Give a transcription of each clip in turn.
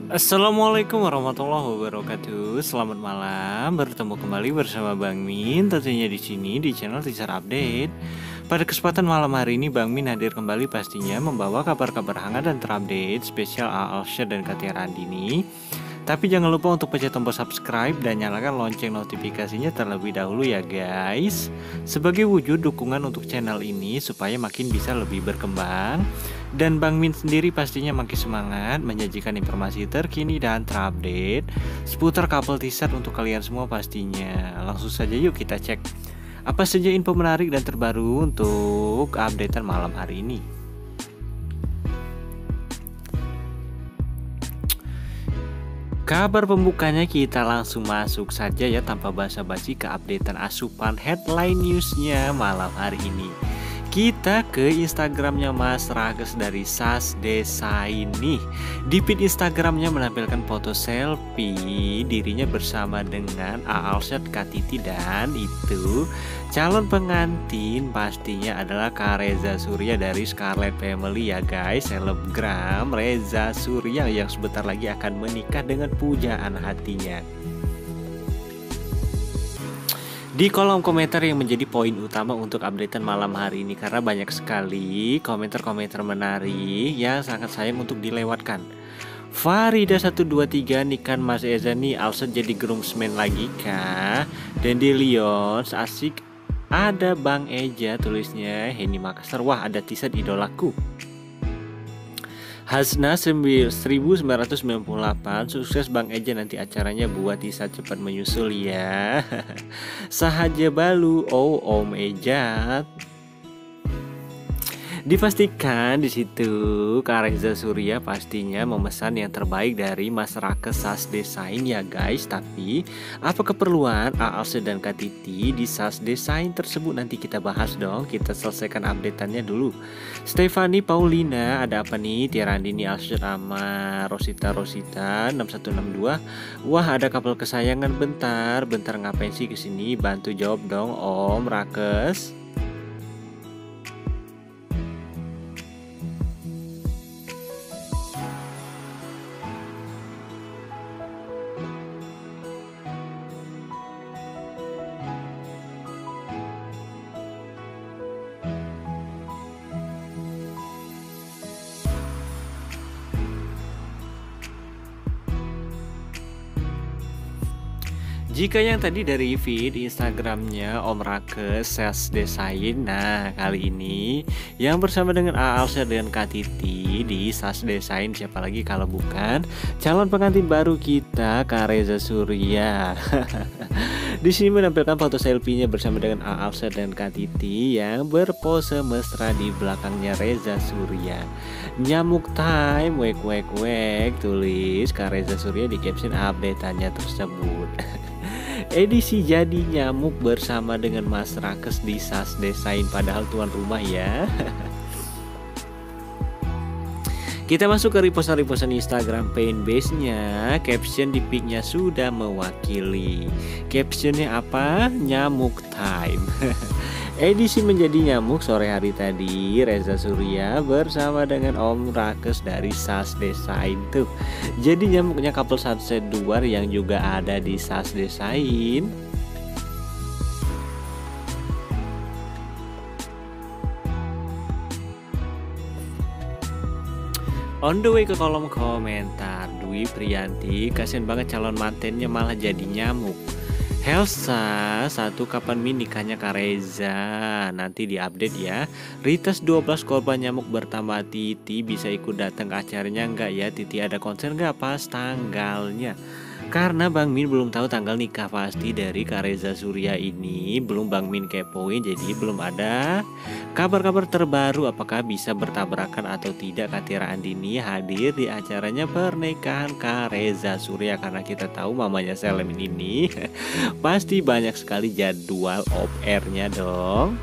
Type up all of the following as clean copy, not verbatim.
Assalamualaikum warahmatullahi wabarakatuh. Selamat malam. Bertemu kembali bersama Bang Min. Tentunya di sini di channel Teaser Update. Pada kesempatan malam hari ini Bang Min hadir kembali pastinya membawa kabar-kabar hangat dan terupdate spesial Alsyad dan Katia Randini. Tapi jangan lupa untuk pencet tombol subscribe dan nyalakan lonceng notifikasinya terlebih dahulu ya guys. Sebagai wujud dukungan untuk channel ini supaya makin bisa lebih berkembang. Dan Bang Min sendiri pastinya makin semangat menyajikan informasi terkini dan terupdate seputar couple teaser untuk kalian semua pastinya. Langsung saja yuk kita cek apa saja info menarik dan terbaru untuk updatean malam hari ini. Kabar pembukanya kita langsung masuk saja ya tanpa basa-basi ke updatean asupan headline newsnya malam hari ini. Kita ke Instagramnya Mas Rages dari Sas Desain nih. Di feed Instagramnya menampilkan foto selfie dirinya bersama dengan Alsyad, Katiti, dan itu calon pengantin pastinya adalah Kak Reza Surya dari Scarlet Family ya guys. Selebgram Reza Surya yang sebentar lagi akan menikah dengan pujaan hatinya. Di kolom komentar yang menjadi poin utama untuk updatean malam hari ini karena banyak sekali komentar-komentar menarik yang sangat sayang untuk dilewatkan. Farida 123 nikah Mas Eza nih, Alsyad jadi groomsman lagi kah? Dan di Lions asik ada Bang Eja tulisnya Heni Makassar, wah ada teaser idolaku. Hasna 1998 sukses Bang Eja nanti acaranya buat Tisa cepat menyusul ya. Sahaja Balu Om Eja. Dipastikan di situ Kak Reza Surya pastinya memesan yang terbaik dari Mas Rages Sas Desain ya guys. Tapi apa keperluan Alsyad dan Katiti di Sas Desain tersebut nanti kita bahas dong. Kita selesaikan updateannya dulu. Stefani Paulina ada apa nih? Tia Randini Alsyad sama Rosita 6162. Wah ada couple kesayangan, bentar ngapain sih kesini? Bantu jawab dong Om Rages. Jika yang tadi dari feed Instagramnya Om Rages Sas Desain, nah kali ini yang bersama dengan Alsyad dan Katiti di Sas Desain, siapa lagi kalau bukan calon pengantin baru kita Kak Reza Surya. Di sini menampilkan foto selfie-nya bersama dengan Alsyad dan Katiti yang berpose mesra di belakangnya Reza Surya. Nyamuk time, wek wek wek, tulis Kak Reza Surya di caption update-annya tersebut. Edisi jadi nyamuk bersama dengan Mas Rages di Sas Desain padahal tuan rumah ya. Kita masuk ke reposan Instagram fanbase-nya. Caption di pic-nya sudah mewakili. Captionnya apa? Nyamuk time. Edisi menjadi nyamuk sore hari tadi Reza Surya bersama dengan Om Rages dari Sas Desain tuh. Jadi nyamuknya couple Sunset Duar yang juga ada di Sas Desain. On the way ke kolom komentar, Dwi Priyanti, kasian banget calon mantennya malah jadi nyamuk. Helsa, satu kapan Min nikahnya Kak Reza? Nanti diupdate ya. Ritas 12 korban nyamuk bertambah, Titi bisa ikut datang ke acaranya enggak ya? Titi ada konser enggak pas tanggalnya? Karena Bang Min belum tahu tanggal nikah pasti dari Kak Reza Surya ini, belum Bang Min kepoin, jadi belum ada kabar-kabar terbaru apakah bisa bertabrakan atau tidak Katia Randini hadir di acaranya pernikahan Kak Reza Surya. Karena kita tahu mamanya Selem ini pasti banyak sekali jadwal off air-nya dong.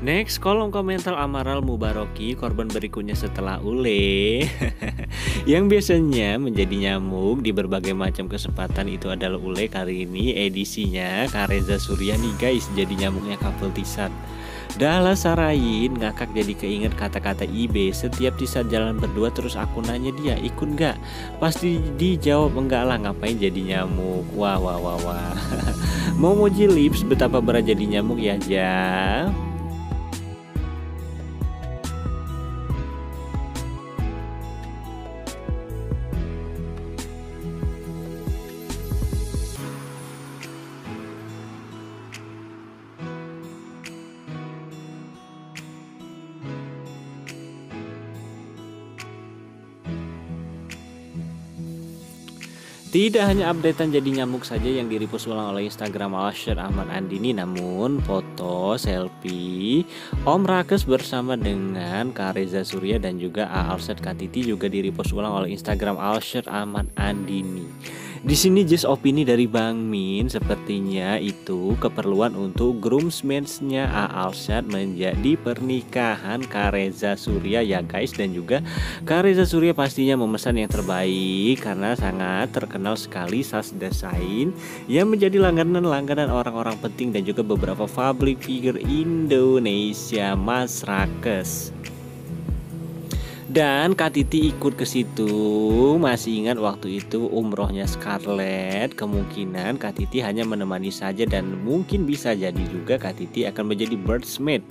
Next, kolom komentar Amaral Mubaroki, korban berikutnya setelah Ule. Yang biasanya menjadi nyamuk di berbagai macam kesempatan itu adalah Ule. Kali ini edisinya Kak Reza Surya nih guys, jadi nyamuknya couple teaser. Dahlah Sarain ngakak jadi keinget kata-kata IB. Setiap Tisat jalan berdua terus aku nanya dia ikut nggak, pasti dijawab enggak lah, ngapain jadi nyamuk. Wah wah wah wah. Mau moji lips betapa berat jadi nyamuk ya ja. Tidak hanya updatean jadi nyamuk saja yang di-repost ulang oleh Instagram Alsyad Ahmad Andini, namun foto selfie Om Rakes bersama dengan Kak Reza Surya dan juga Alsyad Katiti juga di-repost ulang oleh Instagram Alsyad Ahmad Andini. Di sini just opini dari Bang Min, sepertinya itu keperluan untuk groomsmen-nya Alsyad menjadi pernikahan Kak Reza Surya ya guys, dan juga Kak Reza Surya pastinya memesan yang terbaik karena sangat terkenal sekali sas desain yang menjadi langganan orang-orang penting dan juga beberapa public figure Indonesia, Mas Rakes. Dan Kak Titi ikut ke situ. Masih ingat waktu itu umrohnya Scarlett? Kemungkinan Kak Titi hanya menemani saja dan mungkin bisa jadi juga Kak Titi akan menjadi bridesmaid.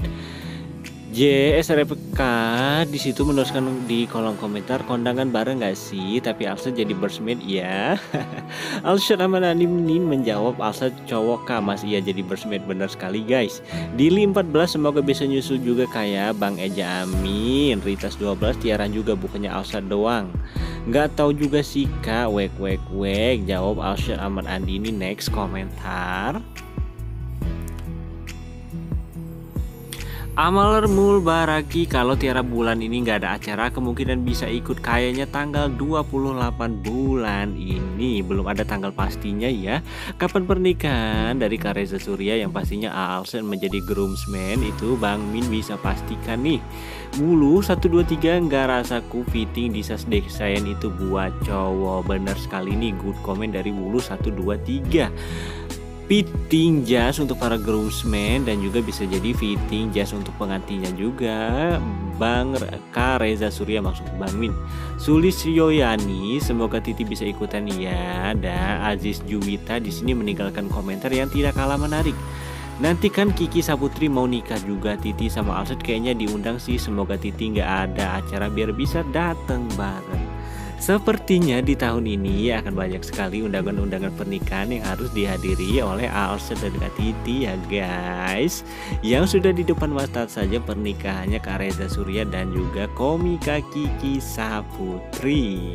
JSRPK di situ menuliskan di kolom komentar, kondangan bareng gak sih? Tapi Alsyad jadi bridesmaid ya. Alsyad Ahmad Andini menjawab, Alsyad cowok kah mas? Iya jadi bridesmaid, benar sekali guys. Dili 14 semoga bisa nyusul juga kayak Bang Eja, amin. Ritas 12 Tiaran juga, bukannya Alsyad doang. Nggak tahu juga sih kak, wek jawab Alsyad Ahmad Andini. Next komentar Amalar Mulbaraki, kalau Tiara bulan ini nggak ada acara kemungkinan bisa ikut kayaknya tanggal 28 bulan ini. Belum ada tanggal pastinya ya kapan pernikahan dari Kak Reza Surya yang pastinya Alsyad menjadi groomsman itu Bang Min bisa pastikan nih. Wulu 123 nggak rasaku fitting di sas desain itu buat cowok, bener sekali nih, good comment dari Wulu 123. Fitting jas untuk para groomsmen dan juga bisa jadi fitting jas untuk pengantinnya juga. Bang Kak Reza Surya maksud Bang Min. Sulis Yoyani, semoga Titi bisa ikutan ya. Dan Aziz Juwita di sini meninggalkan komentar yang tidak kalah menarik. Nanti kan Kiki Saputri mau nikah juga, Titi sama Alsyad kayaknya diundang sih. Semoga Titi nggak ada acara biar bisa datang bareng. Sepertinya di tahun ini akan banyak sekali undangan-undangan pernikahan yang harus dihadiri oleh Alsyad dan Kak Titi ya guys. Yang sudah di depan mata saja pernikahannya Kak Reza Surya dan juga komika Kiki Saputri.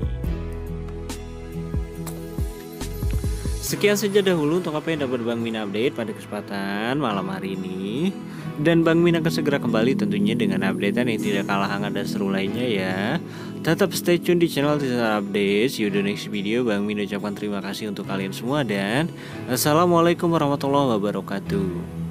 Sekian saja dahulu untuk apa yang dapat Bang Min update pada kesempatan malam hari ini. Dan Bang Min akan segera kembali tentunya dengan updatean yang tidak kalah hangat dan seru lainnya ya. Tetap stay tune di channel Tisar Update. See you the next video. Bang Min ucapkan terima kasih untuk kalian semua dan assalamualaikum warahmatullahi wabarakatuh.